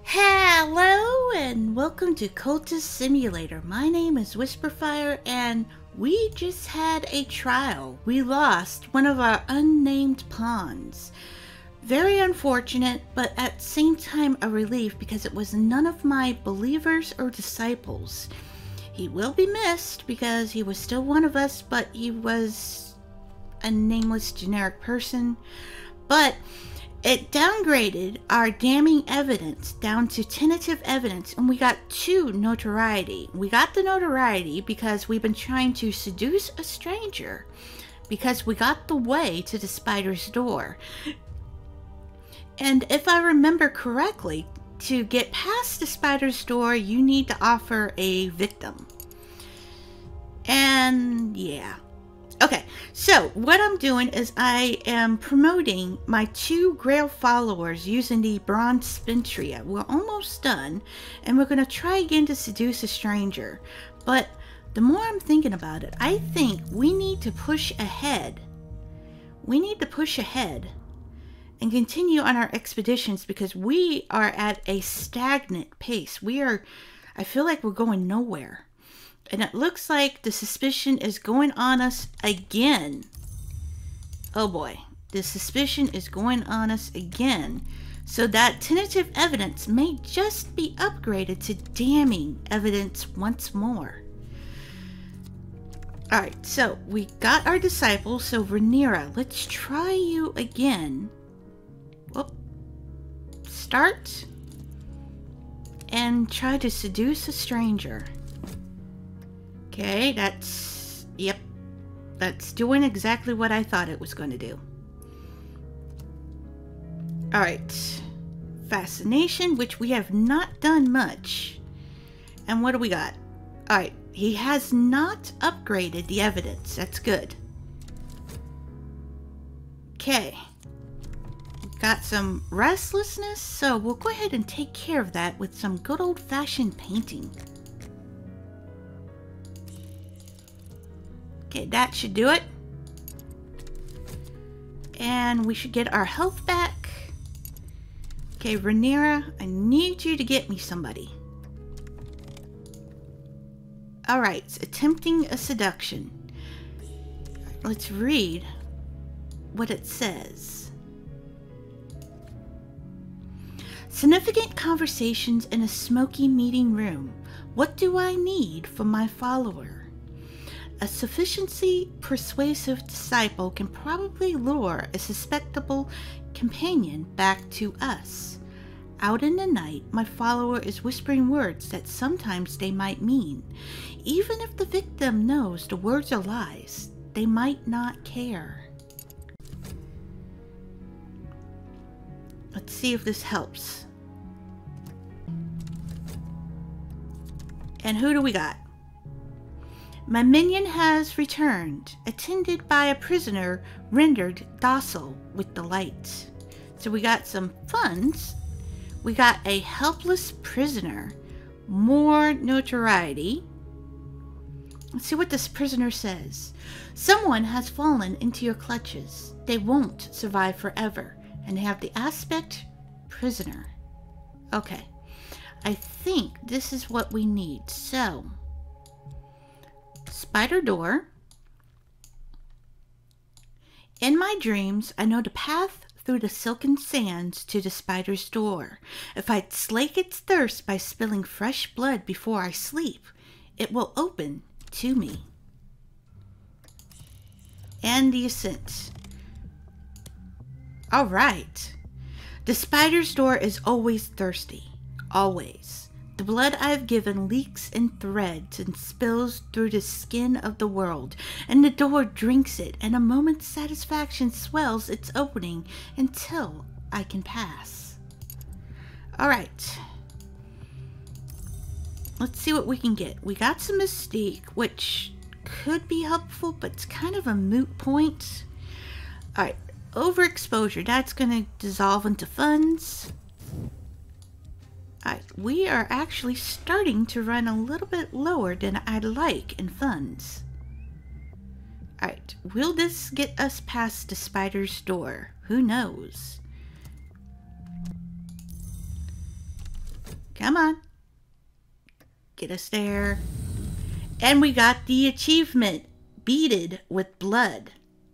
Hello and welcome to Cultist Simulator. My name is Whisperfire and we just had a trial. We lost one of our unnamed pawns. Very unfortunate, but at the same time a relief because it was none of my believers or disciples. He will be missed because he was still one of us, but he was a nameless generic person. But it downgraded our damning evidence down to tentative evidence, and we got 2 notoriety. We got the notoriety because we've been trying to seduce a stranger, because we got the way to the spider's door. And if I remember correctly, to get past the spider's door, you need to offer a victim. And yeah. Okay, so what I'm doing is I am promoting my 2 Grail followers using the Bronze Spin Trio. We're almost done, and we're going to try again to seduce a stranger. But the more I'm thinking about it, I think we need to push ahead. We need to push ahead and continue on our expeditions because we are at a stagnant pace. I feel like we're going nowhere. And it looks like the suspicion is going on us again. Oh boy, the suspicion is going on us again. So that tentative evidence may just be upgraded to damning evidence once more. Alright, so we got our disciple. So Rhaenyra, let's try you again. Whoop. Start. And try to seduce a stranger. Okay, that's doing exactly what I thought it was going to do. Alright, fascination, which we have not done much. And what do we got? Alright, he has not upgraded the evidence. That's good. Okay, got some restlessness, so we'll go ahead and take care of that with some good old-fashioned painting. Okay, that should do it. And we should get our health back. Okay, Rhaenyra, I need you to get me somebody. Alright, attempting a seduction. Let's read what it says. Significant conversations in a smoky meeting room. What do I need from my follower? A sufficiently persuasive disciple can probably lure a suspectable companion back to us. Out in the night, my follower is whispering words that sometimes they might mean. Even if the victim knows the words are lies, they might not care. Let's see if this helps. And who do we got? My minion has returned, attended by a prisoner rendered docile with delight. So we got some funds. We got a helpless prisoner. More notoriety. Let's see what this prisoner says. Someone has fallen into your clutches. They won't survive forever. And they have the aspect prisoner. Okay. I think this is what we need. So spider door. In my dreams, I know the path through the silken sands to the spider's door. If I slake its thirst by spilling fresh blood before I sleep, it will open to me. And the ascent. Alright. The spider's door is always thirsty. Always. The blood I have given leaks in threads and spills through the skin of the world, and the door drinks it, and a moment's satisfaction swells its opening until I can pass. Alright. Let's see what we can get. We got some mystique, which could be helpful, but it's kind of a moot point. Alright. Overexposure. That's going to dissolve into funds. Alright, we are actually starting to run a little bit lower than I'd like in funds. Alright, will this get us past the spider's door? Who knows? Come on. Get us there. And we got the achievement. Beaded with blood.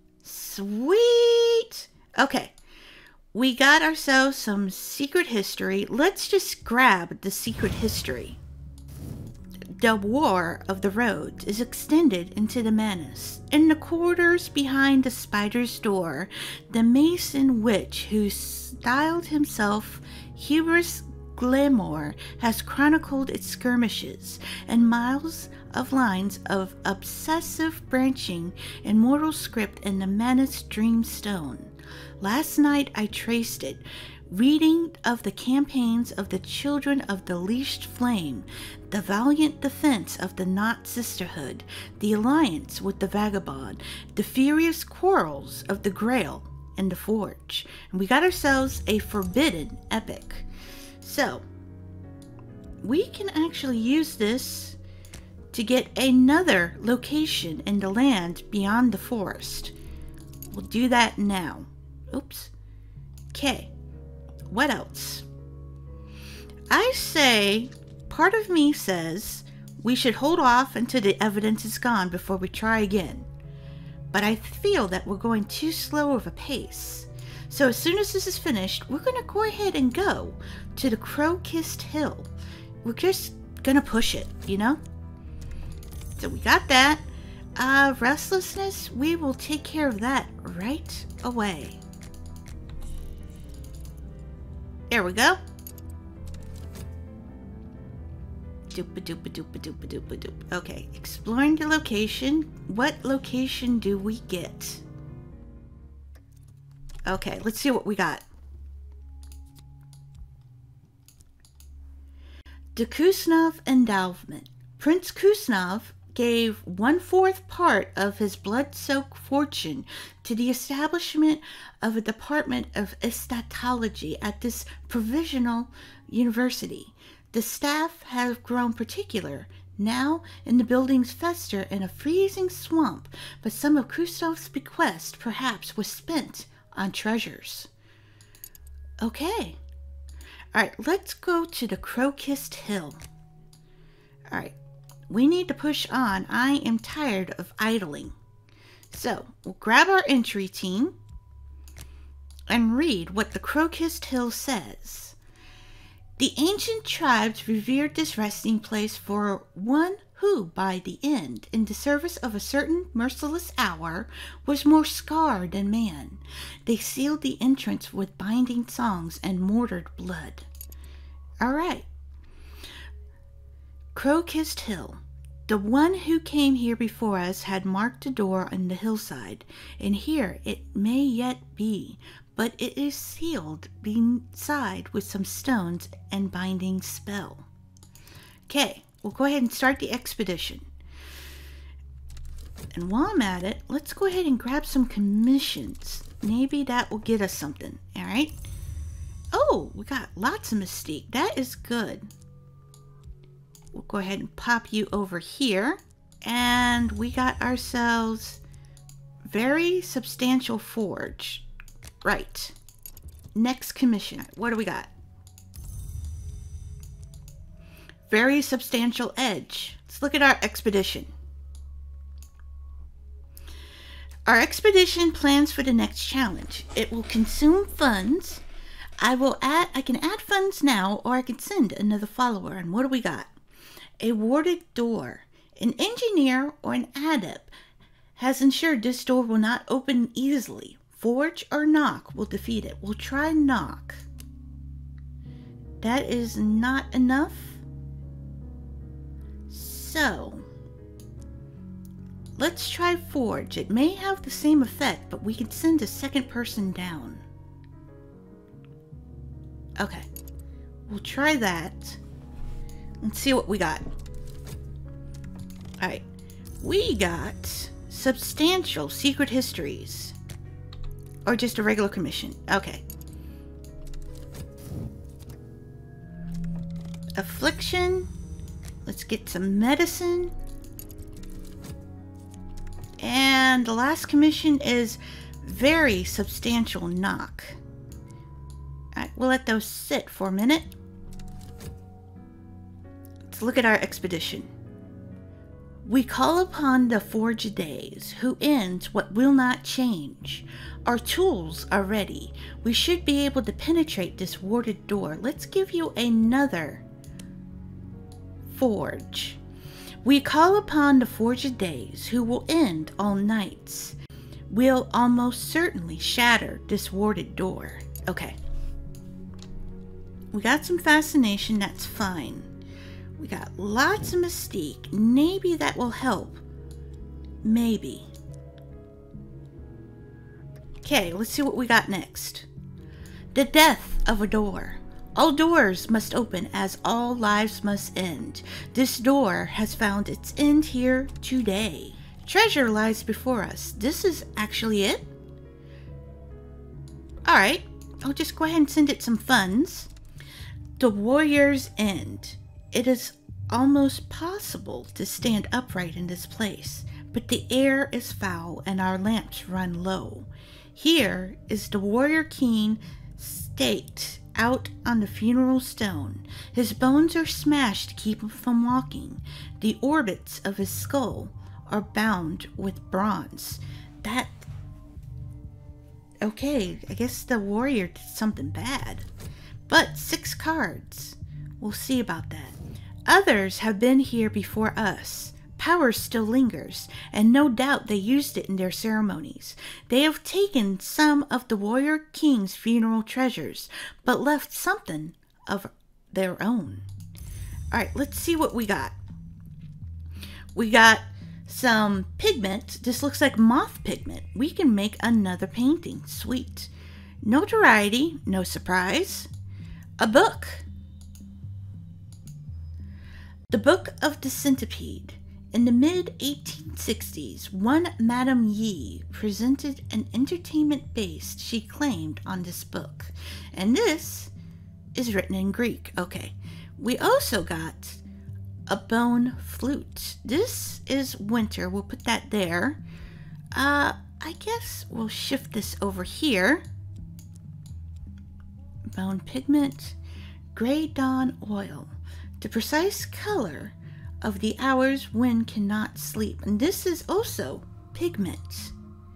Sweet. Okay. We got ourselves some secret history. Let's just grab the secret history. The War of the Roads is extended into the Manus. In the quarters behind the spider's door, the mason witch who styled himself Hubris Glamour has chronicled its skirmishes and miles of lines of obsessive branching in mortal script in the Manus Dreamstone. Last night I traced it, reading of the campaigns of the Children of the Leashed Flame, the valiant defense of the Knot Sisterhood, the alliance with the Vagabond, the furious quarrels of the Grail and the Forge. And we got ourselves a forbidden epic. So, we can actually use this to get another location in the land beyond the forest. We'll do that now. Oops. Okay. What else? I say, part of me says we should hold off until the evidence is gone before we try again. But I feel that we're going too slow of a pace. So as soon as this is finished, we're going to go ahead and go to the Crow-Kissed Hill. We're just going to push it, you know? So we got that. Restlessness, we will take care of that right away. There we go. Doop-a-doop-a-doop-a-doop-a-doop-a-doop. Okay, exploring the location. What location do we get? Okay, let's see what we got. The Kusnov Endowment. Prince Kusnov gave 1/4 part of his blood-soaked fortune to the establishment of a department of estatology at this provisional university. The staff have grown particular. Now, in the buildings fester in a freezing swamp, but some of Kusnov's bequest perhaps was spent on treasures. Okay. Alright, let's go to the Crow-Kissed Hill. Alright. We need to push on. I am tired of idling. So, we'll grab our entry team and read what the Crow-Kissed Hill says. The ancient tribes revered this resting place for one who, by the end, in the service of a certain merciless hour, was more scarred than man. They sealed the entrance with binding songs and mortared blood. Alright. Crow-Kissed Hill. The one who came here before us had marked the door on the hillside, and here it may yet be, but it is sealed beside with some stones and binding spell. Okay, we'll go ahead and start the expedition. And while I'm at it, let's go ahead and grab some commissions. Maybe that will get us something, alright? Oh, we got lots of mystique. That is good. We'll go ahead and pop you over here. And we got ourselves very substantial forge. Right. Next commission. What do we got? Very substantial edge. Let's look at our expedition. Our expedition plans for the next challenge. It will consume funds. I can add funds now, or I can send another follower. And what do we got? A warded door. An engineer or an adept has ensured this door will not open easily. Forge or knock will defeat it. We'll try knock. That is not enough. So, let's try forge. It may have the same effect, but we can send a second person down. Okay, we'll try that. Let's see what we got. Alright, we got substantial secret histories. Or just a regular commission. Okay. Affliction. Let's get some medicine. And the last commission is very substantial knock. Alright, we'll let those sit for a minute. let's look at our expedition. We call upon the forged days, who ends what will not change. Our tools are ready. We should be able to penetrate this warded door. Let's give you another forge. We call upon the forged days, who will end all nights. We'll almost certainly shatter this warded door. Okay. We got some fascination, that's fine. We got lots of mystique. Maybe that will help. Maybe. Okay, let's see what we got next. The death of a door. All doors must open as all lives must end. This door has found its end here today. Treasure lies before us. This is actually it? Alright, I'll just go ahead and send it some funds. The warrior's end. It is almost possible to stand upright in this place, but the air is foul and our lamps run low. Here is the warrior king staked out on the funeral stone. His bones are smashed to keep him from walking. The orbits of his skull are bound with bronze. Okay, I guess the warrior did something bad. But 6 cards. We'll see about that. Others have been here before us. Power still lingers, and no doubt they used it in their ceremonies. They have taken some of the warrior king's funeral treasures, but left something of their own. Alright, let's see what we got. We got some pigment. This looks like moth pigment. We can make another painting. Sweet. Notoriety, no surprise. A book. The Book of the Centipede. In the mid-1860s, one Madame Yee presented an entertainment based, she claimed, on this book. And this is written in Greek. Okay. We also got a bone flute. This is winter. We'll put that there. I guess we'll shift this over here. Bone pigment. Gray dawn oil. The precise color of the hours when cannot sleep. And this is also pigment.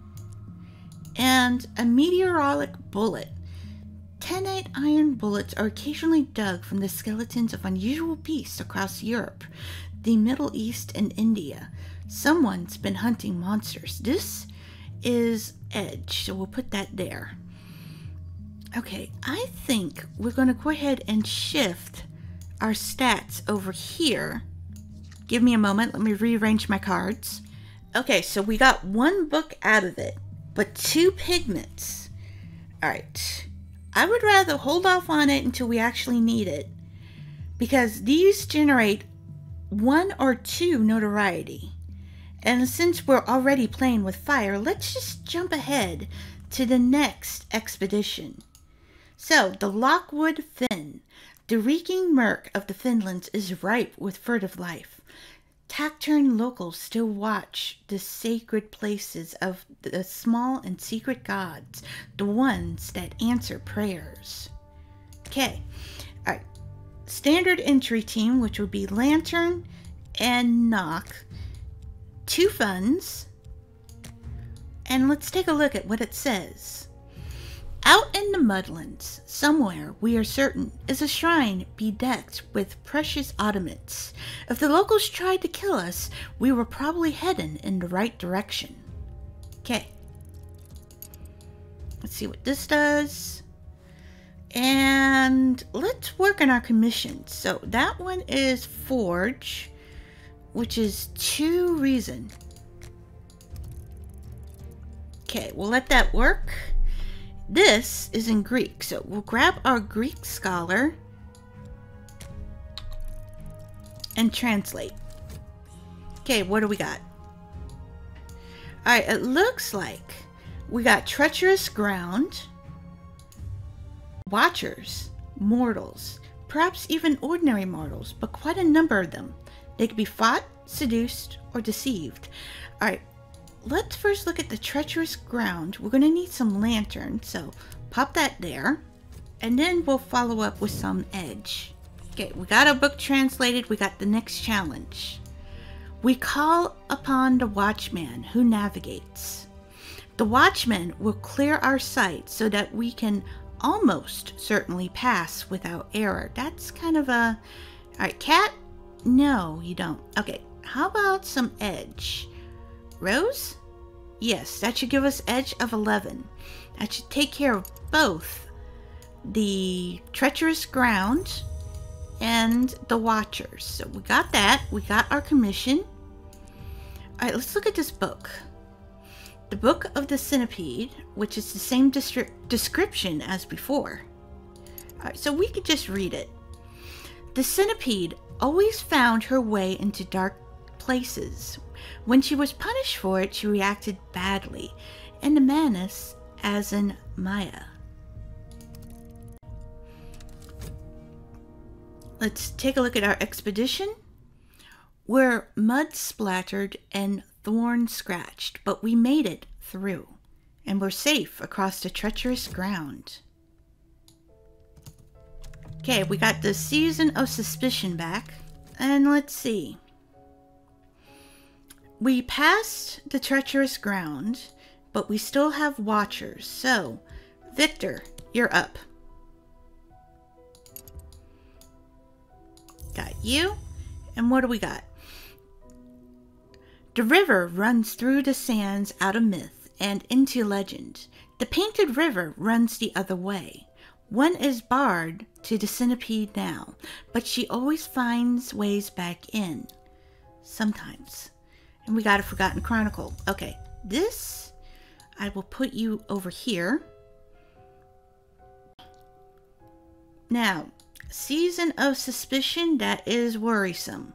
And a meteoric bullet. 10-8 iron bullets are occasionally dug from the skeletons of unusual beasts across Europe, the Middle East, and India. Someone's been hunting monsters. This is edge, so we'll put that there. Okay, I think we're going to go ahead and shift our stats over here. Give me a moment. Let me rearrange my cards. Okay, so we got 1 book out of it, but 2 pigments. Alright. I would rather hold off on it until we actually need it, because these generate 1 or 2 notoriety. And since we're already playing with fire, let's just jump ahead to the next expedition. So, the Lockwood Fen. The reeking murk of the Finlands is ripe with furtive life. Taciturn locals still watch the sacred places of the small and secret gods, the ones that answer prayers. Okay, alright. Standard entry team, which would be Lantern and Knock. 2 funds. And let's take a look at what it says. Out in the mudlands, somewhere, we are certain, is a shrine bedecked with precious ornaments. If the locals tried to kill us, we were probably heading in the right direction. Okay. Let's see what this does. And let's work on our commissions. So that one is Forge, which is 2 reason. Okay, we'll let that work. This is in Greek, so we'll grab our Greek scholar and translate. Okay, what do we got? Alright, it looks like we got treacherous ground, watchers, mortals, perhaps even ordinary mortals, but quite a number of them. They could be fought, seduced, or deceived. Alright. Let's first look at the treacherous ground. We're going to need some lantern, so pop that there. And then we'll follow up with some edge. Okay, we got our book translated. We got the next challenge. We call upon the watchman who navigates. The watchman will clear our sight so that we can almost certainly pass without error. That's kind of a... Alright, cat? No, you don't. Okay, how about some edge? Rose? Yes, that should give us edge of 11. That should take care of both the treacherous ground and the watchers. So we got that. We got our commission. Alright, let's look at this book. The Book of the Centipede, which is the same description as before. Alright, so we could just read it. The centipede always found her way into dark places. When she was punished for it, she reacted badly, and the Manus as in Maya. Let's take a look at our expedition. We're mud splattered and thorn scratched, but we made it through, and we're safe across the treacherous ground. Okay, we got the Season of Suspicion back, and let's see. We passed the treacherous ground, but we still have watchers. So, Victor, you're up. Got you. And what do we got? The river runs through the sands out of myth and into legend. The painted river runs the other way. One is barred to the centipede now, but she always finds ways back in. Sometimes. And we got a Forgotten Chronicle. Okay, this, I will put you over here. Now, Season of Suspicion, that is worrisome.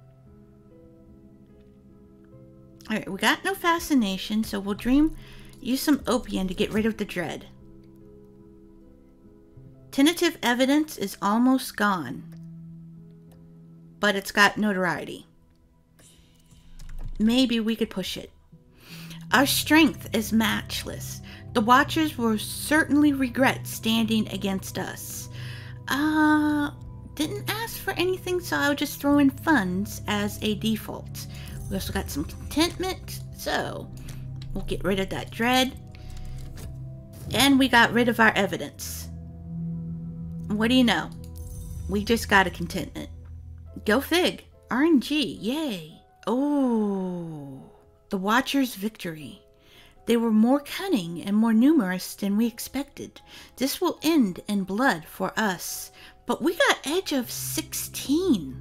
Alright, we got no fascination, so we'll use some opium to get rid of the dread. Tentative evidence is almost gone, but it's got notoriety. Maybe we could push it. Our strength is matchless. The Watchers will certainly regret standing against us. Didn't ask for anything, so I'll just throw in funds as a default. We also got some contentment, so we'll get rid of that dread. And we got rid of our evidence. What do you know? We just got a contentment. Go fig. RNG. Yay. Oh, the Watchers' victory. They were more cunning and more numerous than we expected. This will end in blood for us. But we got edge of 16.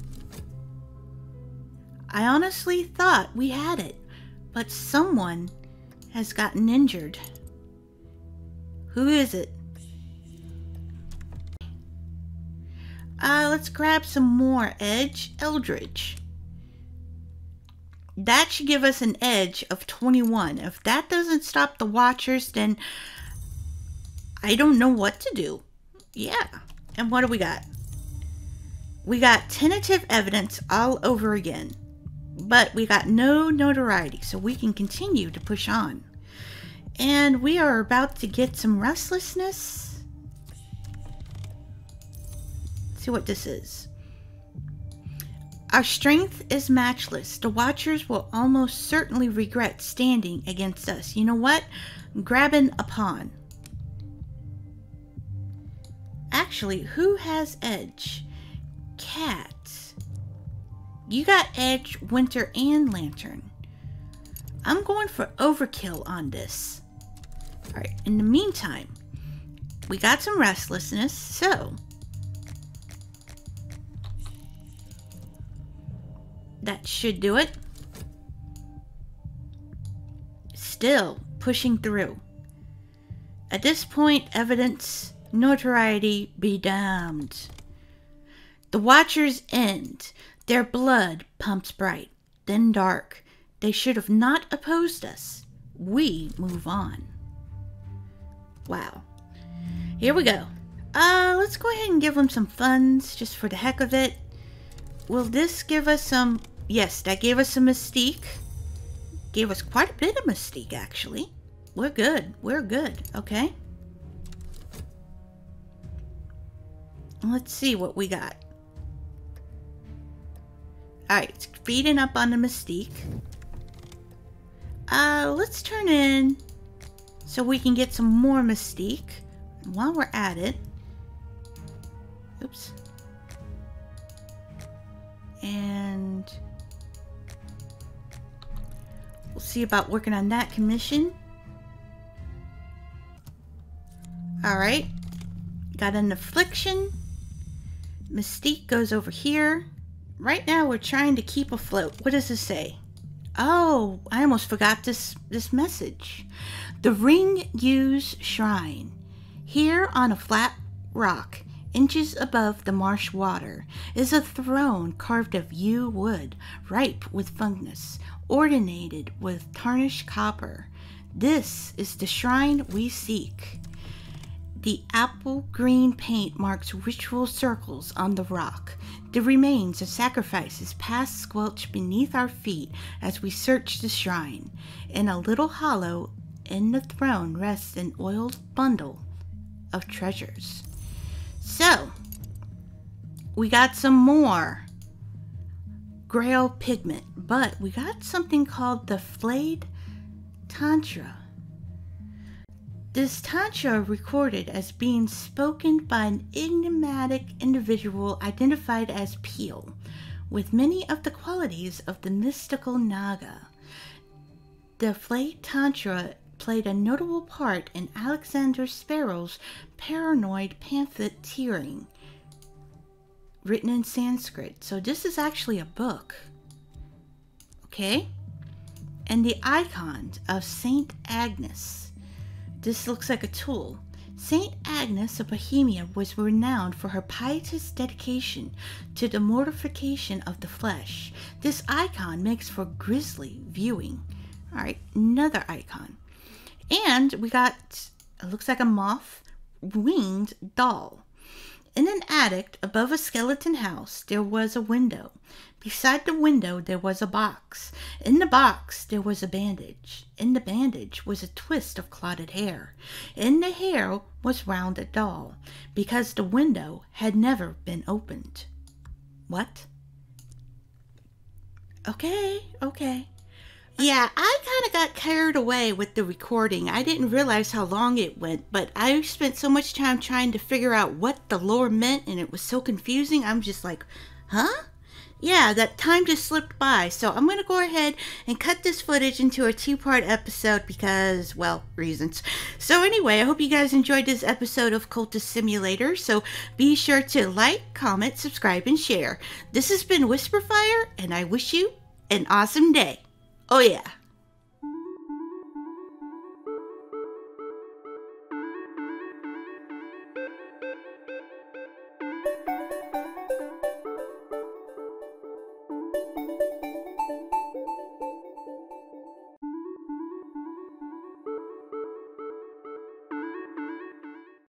I honestly thought we had it, but someone has gotten injured. Who is it? Let's grab some more edge. Eldridge. That should give us an edge of 21. If that doesn't stop the Watchers, then I don't know what to do. Yeah. And what do we got? We got tentative evidence all over again. But we got no notoriety, so we can continue to push on. And we are about to get some restlessness. Let's see what this is. Our strength is matchless. The Watchers will almost certainly regret standing against us. You know what? Grabbing a pawn. Actually, who has edge? Cat. You got edge, winter, and lantern. I'm going for overkill on this. Alright, in the meantime, we got some restlessness, so that should do it. Still pushing through. At this point, evidence, notoriety be damned. The Watchers end. Their blood pumps bright, then dark. They should have not opposed us. We move on. Wow. Here we go. Let's go ahead and give them some funds, just for the heck of it. Will this give us some... Yes, that gave us some mystique. Gave us quite a bit of mystique, actually. We're good. We're good. Okay. Let's see what we got. Alright, it's feeding up on the mystique. Let's turn in so we can get some more mystique. And while we're at it, oops. And we'll see about working on that commission. Alright, got an affliction. Mystique goes over here. Right now we're trying to keep afloat. What does this say? Oh, I almost forgot this message. The Ring Use Shrine. Here on a flat rock, inches above the marsh water, is a throne carved of yew wood, ripe with fungus, ordinated with tarnished copper. This is the shrine we seek. The apple green paint marks ritual circles on the rock. The remains of sacrifices past squelch beneath our feet as we search the shrine. In a little hollow in the throne rests an oiled bundle of treasures. So, we got some more Grail pigment, but we got something called the Flayed Tantra. This tantra recorded as being spoken by an enigmatic individual identified as Peel, with many of the qualities of the mystical Naga. The Flayed Tantra played a notable part in Alexander Sparrow's paranoid pamphlet Tearing, written in Sanskrit. So this is actually a book. Okay? And the icon of Saint Agnes. This looks like a tool. Saint Agnes of Bohemia was renowned for her pietous dedication to the mortification of the flesh. This icon makes for grisly viewing. Alright, another icon. And we got, it looks like a moth-winged doll. In an attic above a skeleton house, there was a window. Beside the window, there was a box. In the box, there was a bandage. In the bandage was a twist of clotted hair. In the hair was wound a doll, because the window had never been opened. What? Okay. Yeah, I kind of got carried away with the recording. I didn't realize how long it went, but I spent so much time trying to figure out what the lore meant, and it was so confusing. I'm just like, huh? Yeah, that time just slipped by. So I'm going to go ahead and cut this footage into a two-part episode because, well, reasons. So anyway, I hope you guys enjoyed this episode of Cultist Simulator. So be sure to like, comment, subscribe, and share. This has been Whisperfire, and I wish you an awesome day. Oh yeah.